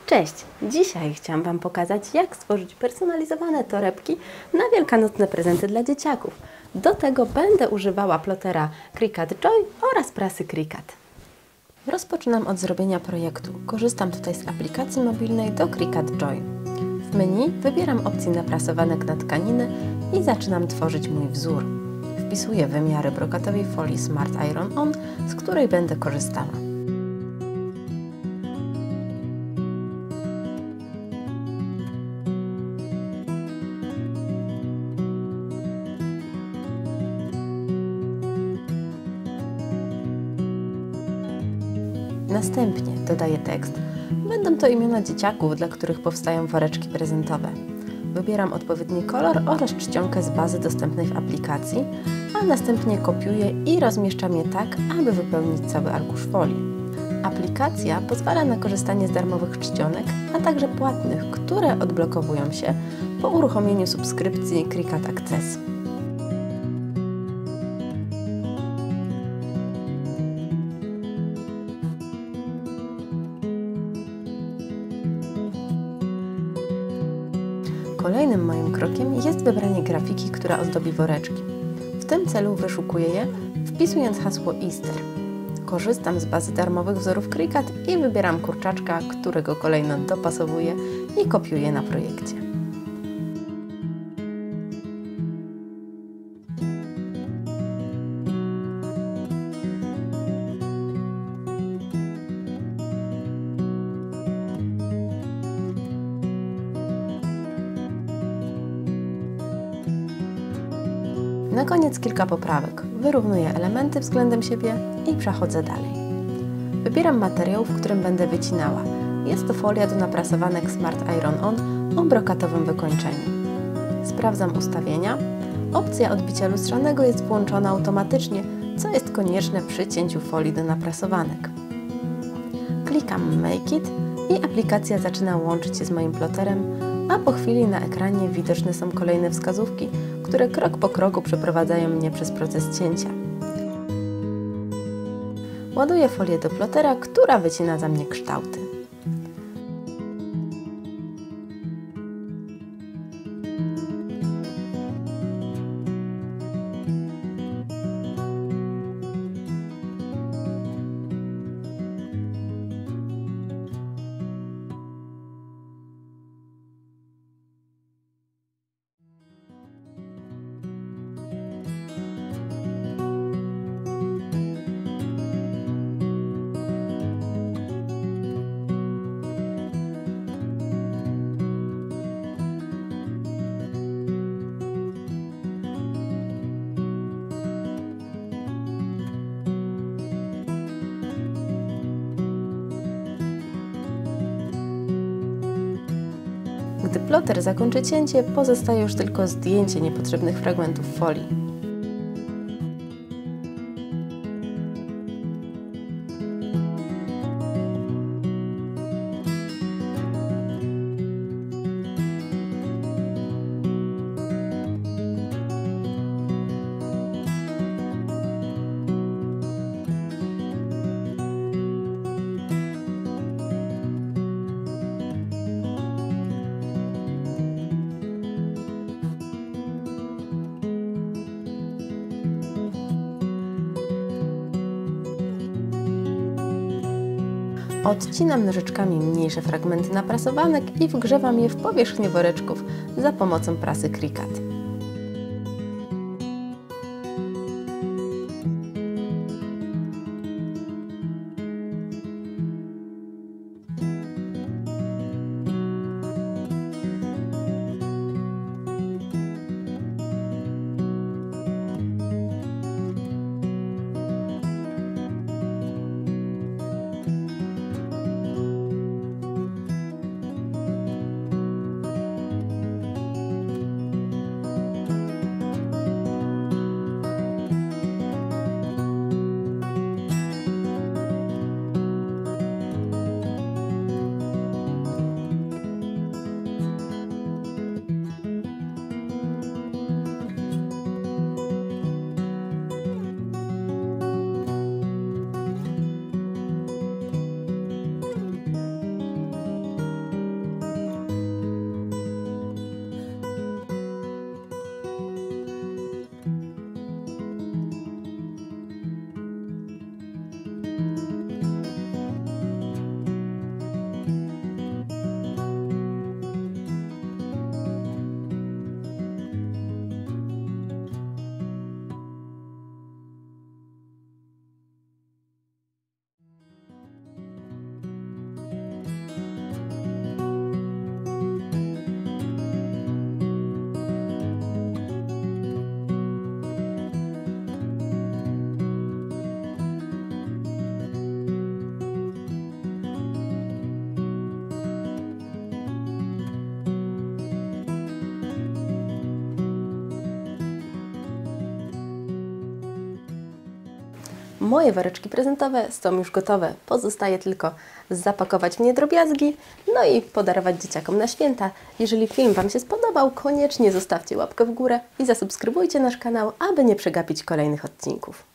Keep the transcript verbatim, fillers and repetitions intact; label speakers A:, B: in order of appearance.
A: Cześć! Dzisiaj chciałam Wam pokazać, jak stworzyć personalizowane torebki na wielkanocne prezenty dla dzieciaków. Do tego będę używała plotera Cricut Joy oraz prasy Cricut. Rozpoczynam od zrobienia projektu. Korzystam tutaj z aplikacji mobilnej do Cricut Joy. W menu wybieram opcję naprasowanek na tkaniny i zaczynam tworzyć mój wzór. Wpisuję wymiary brokatowej folii Smart Iron On, z której będę korzystała. Następnie dodaję tekst. Będą to imiona dzieciaków, dla których powstają woreczki prezentowe. Wybieram odpowiedni kolor oraz czcionkę z bazy dostępnej w aplikacji, a następnie kopiuję i rozmieszczam je tak, aby wypełnić cały arkusz folii. Aplikacja pozwala na korzystanie z darmowych czcionek, a także płatnych, które odblokowują się po uruchomieniu subskrypcji Cricut Access. Kolejnym moim krokiem jest wybranie grafiki, która ozdobi woreczki. W tym celu wyszukuję je, wpisując hasło Easter. Korzystam z bazy darmowych wzorów Cricut i wybieram kurczaczka, którego kolejno dopasowuję i kopiuję na projekcie. Na koniec kilka poprawek. Wyrównuję elementy względem siebie i przechodzę dalej. Wybieram materiał, w którym będę wycinała. Jest to folia do naprasowanek Smart Iron On o brokatowym wykończeniu. Sprawdzam ustawienia. Opcja odbicia lustrzanego jest włączona automatycznie, co jest konieczne przy cięciu folii do naprasowanek. Klikam Make It i aplikacja zaczyna łączyć się z moim ploterem, a po chwili na ekranie widoczne są kolejne wskazówki, które krok po kroku przeprowadzają mnie przez proces cięcia. Ładuję folię do plotera, która wycina za mnie kształty. Gdy ploter zakończy cięcie, pozostaje już tylko zdjęcie niepotrzebnych fragmentów folii. Odcinam nożyczkami mniejsze fragmenty naprasowanek i wgrzewam je w powierzchnię woreczków za pomocą prasy Cricut. Moje woreczki prezentowe są już gotowe. Pozostaje tylko zapakować w nie drobiazgi, no i podarować dzieciakom na święta. Jeżeli film Wam się spodobał, koniecznie zostawcie łapkę w górę i zasubskrybujcie nasz kanał, aby nie przegapić kolejnych odcinków.